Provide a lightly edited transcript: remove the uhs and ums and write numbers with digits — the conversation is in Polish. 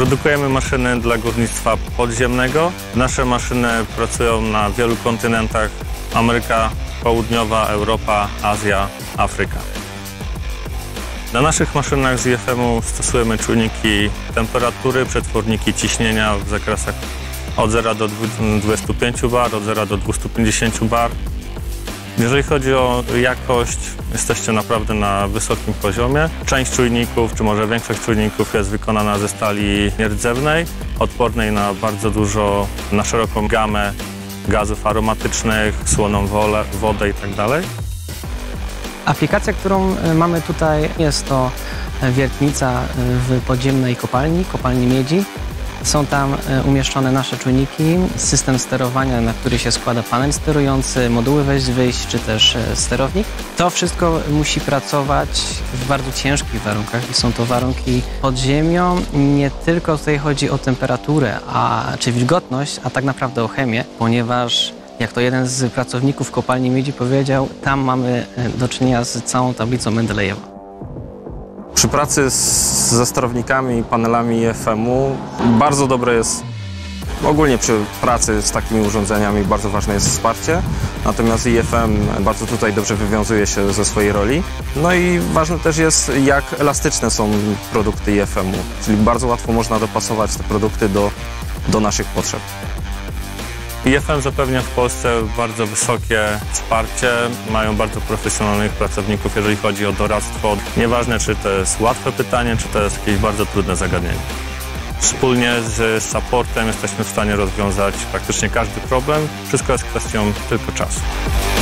Produkujemy maszyny dla górnictwa podziemnego. Nasze maszyny pracują na wielu kontynentach: Ameryka Południowa, Europa, Azja, Afryka. Na naszych maszynach z IFM-u stosujemy czujniki temperatury, przetworniki ciśnienia w zakresach od 0 do 25 bar, od 0 do 250 bar. Jeżeli chodzi o jakość, jesteście naprawdę na wysokim poziomie. Część czujników, czy może większość czujników jest wykonana ze stali nierdzewnej, odpornej na bardzo dużo, na szeroką gamę gazów aromatycznych, słoną wodę itd. Aplikacja, którą mamy tutaj, jest to wiertnica w podziemnej kopalni miedzi. Są tam umieszczone nasze czujniki, system sterowania, na który się składa panel sterujący, moduły wejść-wyjść, czy też sterownik. To wszystko musi pracować w bardzo ciężkich warunkach i są to warunki pod ziemią. Nie tylko tutaj chodzi o temperaturę czy wilgotność, a tak naprawdę o chemię, ponieważ jak to jeden z pracowników kopalni miedzi powiedział, tam mamy do czynienia z całą tablicą Mendelejewa. Przy pracy ze sterownikami i panelami IFM-u bardzo dobre jest, ogólnie przy pracy z takimi urządzeniami bardzo ważne jest wsparcie, natomiast IFM bardzo tutaj dobrze wywiązuje się ze swojej roli. No i ważne też jest, jak elastyczne są produkty IFM-u, czyli bardzo łatwo można dopasować te produkty do naszych potrzeb. IFM zapewnia w Polsce bardzo wysokie wsparcie, mają bardzo profesjonalnych pracowników, jeżeli chodzi o doradztwo. Nieważne, czy to jest łatwe pytanie, czy to jest jakieś bardzo trudne zagadnienie. Wspólnie z supportem jesteśmy w stanie rozwiązać praktycznie każdy problem. Wszystko jest kwestią tylko czasu.